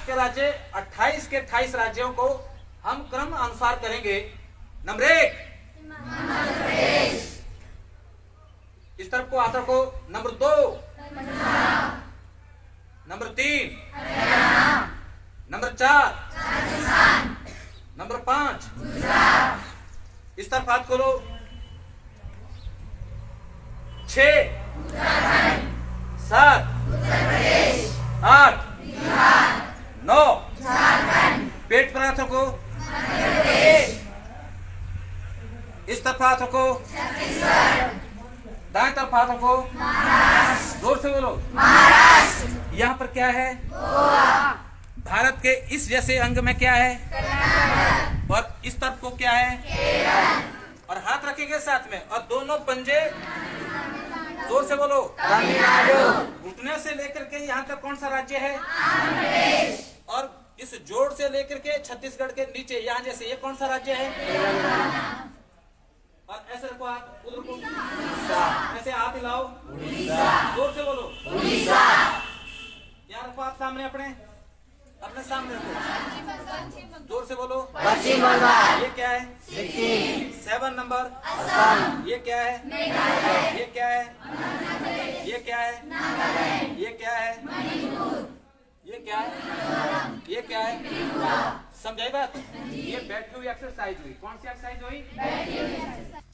के राज्य 28 के 28 राज्यों को हम क्रम अनुसार करेंगे। नंबर 1 इस तरफ को आतर को, नंबर 2, नंबर 3, नंबर 4, नंबर 5 इस तरफ हाथ खोलो, 6, 7, 8, 9 पेट पर हाथ रखो, इस तरफ हाथ रखो, दाएं तरफ हाथ रखो, जोर से बोलो महाराष्ट्र। यहाँ पर क्या है? भारत के इस जैसे अंग में क्या है? और इस तरफ को क्या है? और हाथ रखेंगे साथ में, और दोनों पंजे जोर से बोलो तमिलनाडु। घुटने से लेकर के यहाँ तक कौन सा राज्य है? और इस जोड़ से लेकर के छत्तीसगढ़ के नीचे यहाँ जैसे ये कौन सा राज्य है? और ऐसे रखो हाथ, उधर को ऐसे हाथ हिलाओ, जोर से बोलो उड़ीसा। यहाँ रखो हाथ सामने, अपने सामने रखो, जोर से बोलो पश्चिम बंगाल। ये क्या है? सिक्किम। 7 नंबर असम। ये क्या है? मेघालय। ये क्या है? ये क्या है? नागालैंड। ये क्या है? मणिपुर। ये क्या है? ये क्या है? समझाई बात? ये बैठी हुई एक्सरसाइज हुई। कौन सी एक्सरसाइज हुई? बैठी हुई एक्सरसाइज।